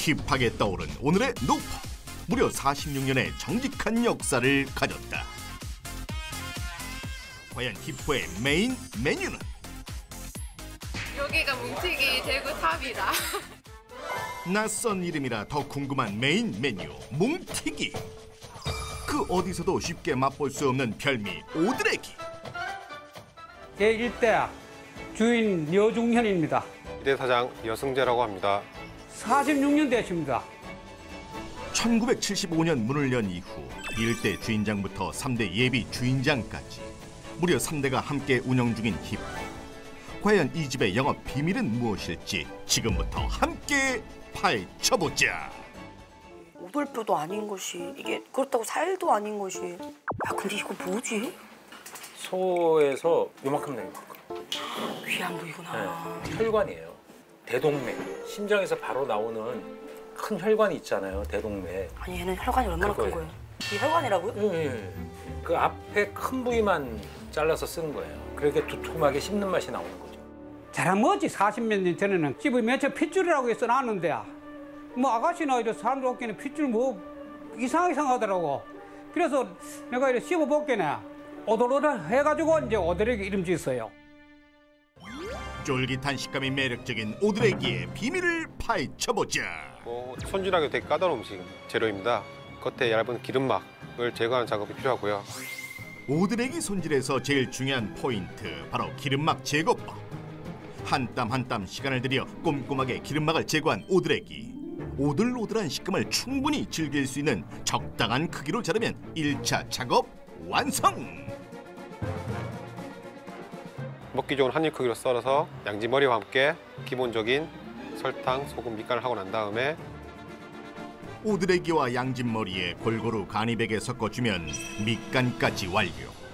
힙하게 떠오른 오늘의 노포. 무려 46년의 정직한 역사를 가졌다. 과연 힙포의 메인 메뉴는? 여기가 뭉티기 대구 탑이다. 낯선 이름이라 더 궁금한 메인 메뉴 뭉티기. 그 어디서도 쉽게 맛볼 수 없는 별미 오드레기. 제1대 주인 여중현입니다. 2대 사장 여승재라고 합니다. 46년 되십니다. 1975년 문을 연 이후 1대 주인장부터 3대 예비 주인장까지 무려 3대가 함께 운영 중인 힙포. 과연 이 집의 영업 비밀은 무엇일지 지금부터 함께 파헤쳐보자. 오돌뼈도 아닌 것이, 이게 그렇다고 살도 아닌 것이. 야, 근데 이거 뭐지? 소에서 요만큼 내요. 귀 안 보이구나. 네, 혈관이에요. 대동맥. 심장에서 바로 나오는 큰 혈관이 있잖아요. 대동맥. 아니, 얘는 혈관이 얼마나 큰 거예요? 이 혈관이라고요? 예. 그 앞에 큰 부위만 잘라서 쓰는 거예요. 그렇게 두툼하게 씹는 맛이 나오는 거죠. 잘하면지 40몇 년 전에는 씹으면 저 핏줄이라고 해서 나왔는데 뭐 아가씨나 이런 사람들 없기는 핏줄 뭐 이상하더라고. 그래서 내가 이렇게 씹어볼게네. 오돌오돌 해가지고 이제 오드레기 이름 지었어요. 쫄깃한 식감이 매력적인 오드레기의 비밀을 파헤쳐보자. 손질하기 되게 까다로운 음식 재료입니다. 겉에 얇은 기름막을 제거하는 작업이 필요하고요. 오드레기 손질에서 제일 중요한 포인트, 바로 기름막 제거법. 한 땀 한 땀 시간을 들여 꼼꼼하게 기름막을 제거한 오드레기. 오들오들한 식감을 충분히 즐길 수 있는 적당한 크기로 자르면 1차 작업 완성! 먹기 좋은 한입 크기로 썰어서 양지머리와 함께 기본적인 설탕, 소금, 밑간을 하고 난 다음에 오드레기와 양진머리에 골고루 간이백에 섞어주면 밑간까지 완료.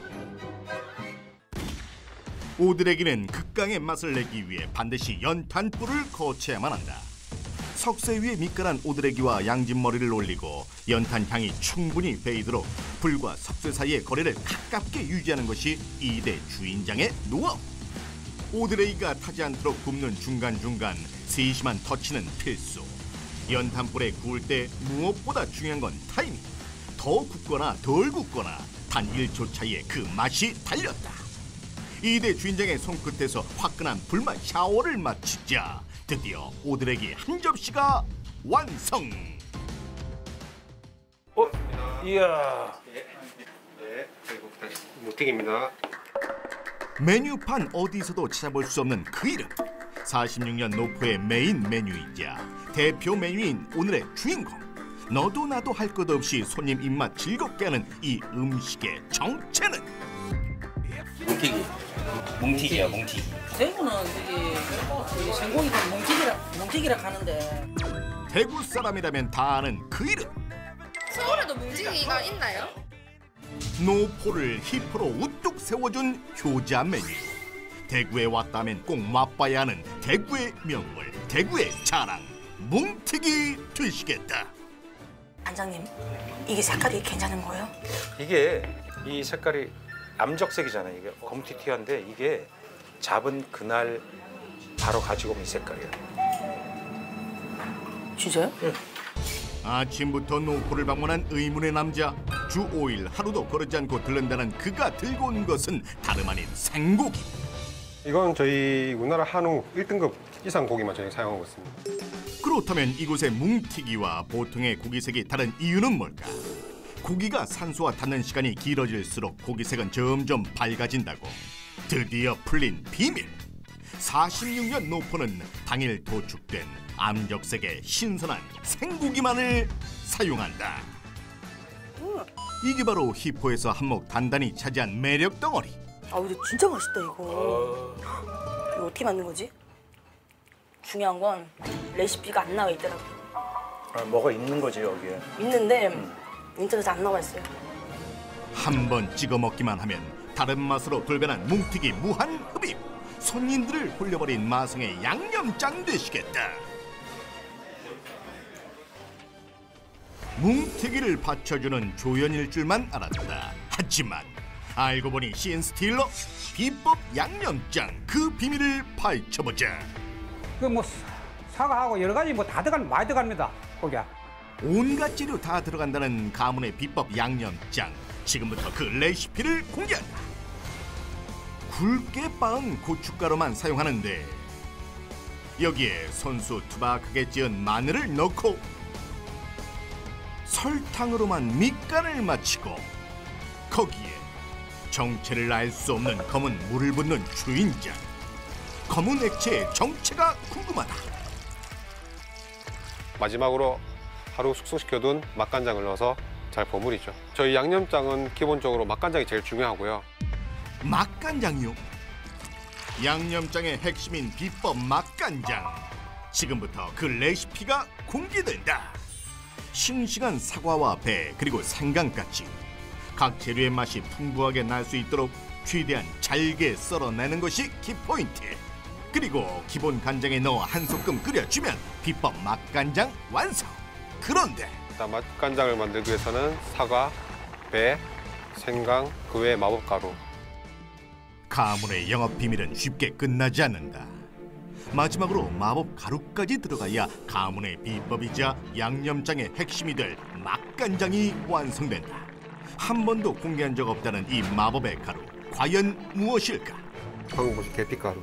오드레기는 극강의 맛을 내기 위해 반드시 연탄불을 거쳐야만 한다. 석쇠 위에 밑간한 오드레기와 양진머리를 올리고 연탄 향이 충분히 배이도록 불과 석쇠 사이의 거리를 가깝게 유지하는 것이 2대 주인장의 노하우. 오드레기가 타지 않도록 굽는 중간중간 세심한 터치는 필수. 연탄불에 구울 때 무엇보다 중요한 건 타이밍. 더 굽거나 덜 굽거나 단 1초 차이에 그 맛이 달렸다. 2대 주인장의 손끝에서 화끈한 불맛 샤워를 마치자 드디어 오드레기 한 접시가 완성. 이야. 네, 그리고 다시 뭉티기입니다. 메뉴판 어디서도 찾아볼 수 없는 그 이름. 46년 노포의 메인 메뉴이자 대표 메뉴인 오늘의 주인공. 너도 나도 할 것 없이 손님 입맛 즐겁게 하는 이 음식의 정체는? 뭉티기야, 뭉티기. 대구는 이 전공이 뭉티기라 하는데. 대구 사람이라면 다 아는 그 이름. 서울에도 뭉티기가 있나요? 노포를 힙으로 우뚝 세워준 효자 메뉴. 대구에 왔다면 꼭 맛봐야 하는 대구의 명물, 대구의 자랑, 뭉티기 되시겠다. 반장님, 이게 색깔이 괜찮은 거예요? 이게 이 색깔이 암적색이잖아요. 이게 검티티한데 이게 잡은 그날 바로 가지고 온 이 색깔이에요. 진짜요? 응. 아침부터 노포를 방문한 의문의 남자. 주 5일 하루도 거르지 않고 들른다는 그가 들고 온 것은 다름 아닌 생고기. 이건 저희 우리나라 한우 1등급 이상 고기만 저희 사용하고 있습니다. 그렇다면 이곳의 뭉티기와 보통의 고기색이 다른 이유는 뭘까? 고기가 산소와 닿는 시간이 길어질수록 고기색은 점점 밝아진다고. 드디어 풀린 비밀. 46년 노포는 당일 도축된 암적색의 신선한 생고기만을 사용한다. 이게 바로 힙포에서 한몫 단단히 차지한 매력 덩어리. 아, 근데 진짜 맛있다 이거. 이거 어떻게 만든 거지? 중요한 건 레시피가 안 나와 있더라고요. 아, 뭐가 있는 거지 여기에. 있는데 인터넷에 안 나와 있어요. 한 번 찍어 먹기만 하면 다른 맛으로 돌변한 뭉티기 무한 흡입. 손님들을 홀려버린 마성의 양념장 되시겠다. 뭉티기를 받쳐주는 조연일 줄만 알았다. 하지만 알고 보니 시앤스틸러 비법 양념장, 그 비밀을 파헤쳐보자. 그 뭐 사과하고 여러 가지 뭐 다 많이 들어갑니다. 거기야. 온갖 재료 다 들어간다는 가문의 비법 양념장. 지금부터 그 레시피를 공개한다. 굵게 빻은 고춧가루만 사용하는데 여기에 손수 투박하게 찌은 마늘을 넣고 설탕으로만 밑간을 마치고 거기에 정체를 알 수 없는 검은 물을 붓는 주인장. 검은 액체의 정체가 궁금하다. 마지막으로 하루 숙성시켜둔 맛간장을 넣어서 잘 버무리죠. 저희 양념장은 기본적으로 맛간장이 제일 중요하고요. 맛간장이요? 양념장의 핵심인 비법 맛간장. 지금부터 그 레시피가 공개된다. 싱싱한 사과와 배 그리고 생강까지 각 재료의 맛이 풍부하게 날 수 있도록 최대한 잘게 썰어내는 것이 키포인트. 그리고 기본 간장에 넣어 한 소끔 끓여주면 비법 맛간장 완성. 그런데 일단 맛간장을 만들기 위해서는 사과, 배, 생강, 그 외에 마법가루. 가문의 영업 비밀은 쉽게 끝나지 않는다. 마지막으로 마법 가루까지 들어가야 가문의 비법이자 양념장의 핵심이 될 맛간장이 완성된다. 한 번도 공개한 적 없다는 이 마법의 가루, 과연 무엇일까? 방금 보신 계피가루.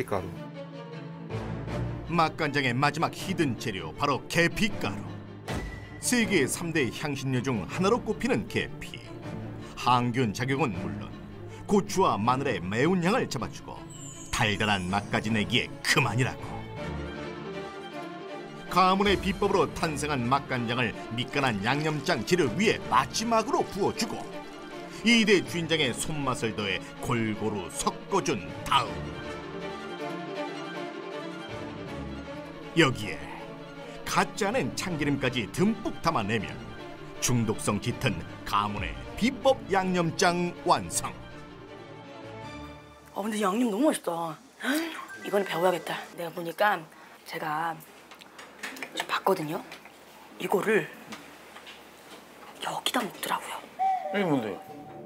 맛간장의 마지막 히든 재료, 바로 계피가루. 세계 3대 향신료 중 하나로 꼽히는 계피. 항균 작용은 물론 고추와 마늘의 매운 향을 잡아주고 달달한 맛까지 내기에 그만이라고. 가문의 비법으로 탄생한 맛간장을 밑간한 양념장 재료 위에 마지막으로 부어주고 2대 주인장의 손맛을 더해 골고루 섞어준 다음 여기에 갓 짜낸 참기름까지 듬뿍 담아내면 중독성 짙은 가문의 비법 양념장 완성. 근데 양념 너무 맛있다. 이거는 배워야겠다. 내가 보니까 제가 좀 봤거든요. 이거를 여기다 먹더라고요. 이게 뭔데요?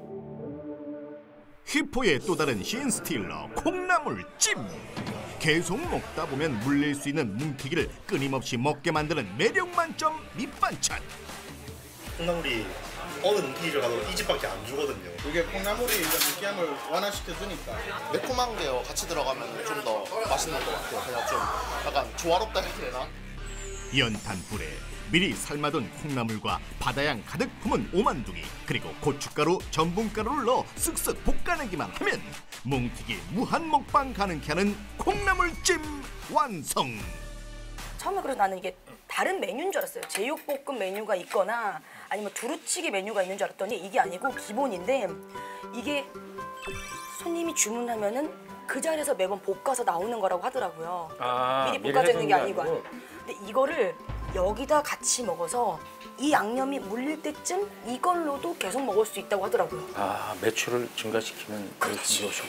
휘포의 또 다른 신스틸러 콩나물찜. 계속 먹다 보면 물릴 수 있는 뭉티기를 끊임없이 먹게 만드는 매력 만점 밑반찬. 콩나물이 어느 뭉티기를 가도 이 집밖에 안 주거든요. 이게 콩나물이 이런 느끼함을 완화시켜주니까 매콤한 게 같이 들어가면 좀 더 맛있는 것 같아요. 그냥 좀 약간 조화롭다 해야 되나? 연탄불에 미리 삶아둔 콩나물과 바다향 가득 품은 오만둥이 그리고 고춧가루, 전분가루를 넣어 쓱쓱 볶아내기만 하면 뭉티기 무한 먹방 가능케 하는 콩나물찜 완성. 처음에 그래서 나는 이게 다른 메뉴인 줄 알았어요. 제육볶음 메뉴가 있거나 아니면 두루치기 메뉴가 있는 줄 알았더니 이게 아니고 기본인데 이게 손님이 주문하면은 그 자리에서 매번 볶아서 나오는 거라고 하더라고요. 미리 볶아져 있는 게 아니고. 근데 이거를 여기다 같이 먹어서 이 양념이 물릴 때쯤 이걸로도 계속 먹을 수 있다고 하더라고요. 매출을 증가시키는 그렇지. 요소.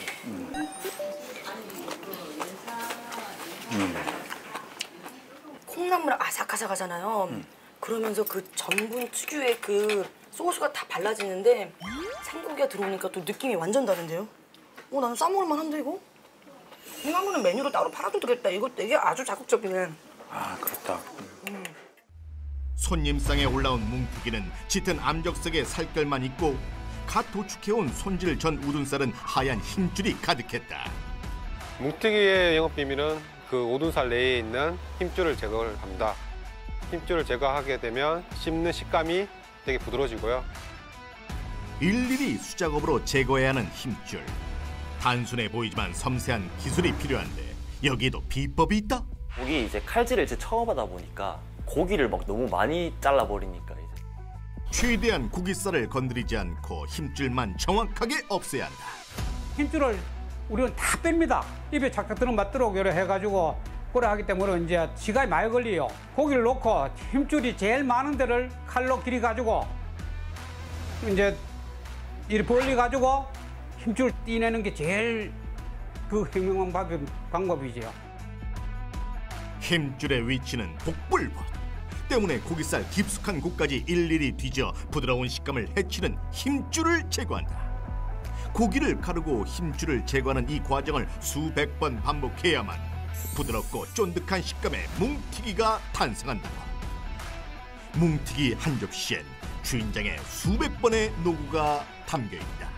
콩나물 아삭아삭하잖아요. 그러면서 그 전분 특유의 그 소스가 다 발라지는데 생고기가 들어오니까 또 느낌이 완전 다른데요? 나는 싸먹을만 한데 이거? 콩나물은 메뉴로 따로 팔아도 되겠다. 이거 되게 아주 자극적이네. 그렇다. 손님상에 올라온 뭉티기는 짙은 암적색의 살결만 있고 갓 도축해온 손질 전 우둔살은 하얀 힘줄이 가득했다. 뭉티기의 영업 비밀은 그 오둔살 내에 있는 힘줄을 제거를 합니다. 힘줄을 제거하게 되면 씹는 식감이 되게 부드러워지고요. 일일이 수작업으로 제거해야 하는 힘줄. 단순해 보이지만 섬세한 기술이 필요한데 여기에도 비법이 있다? 고기 이제 칼질을 이제 처음 하다 보니까 고기를 막 너무 많이 잘라버리니까 이제 최대한 고깃살을 건드리지 않고 힘줄만 정확하게 없애야 한다. 힘줄을 우리는 다 뺍니다. 입에 착착 들어 맞도록 이렇게 해가지고 그래 하기 때문에 이제 시간이 많이 걸려요. 고기를 놓고 힘줄이 제일 많은 데를 칼로 길이 가지고 이제 이렇게 벌리 가지고 힘줄 떼내는 게 제일 그 현명한 방법이죠. 힘줄의 위치는 복불복 때문에 고깃살 깊숙한 곳까지 일일이 뒤져 부드러운 식감을 해치는 힘줄을 제거한다. 고기를 가르고 힘줄을 제거하는 이 과정을 수백 번 반복해야만 부드럽고 쫀득한 식감의 뭉티기가 탄생한다. 뭉티기 한 접시엔 주인장의 수백 번의 노고가 담겨 있다.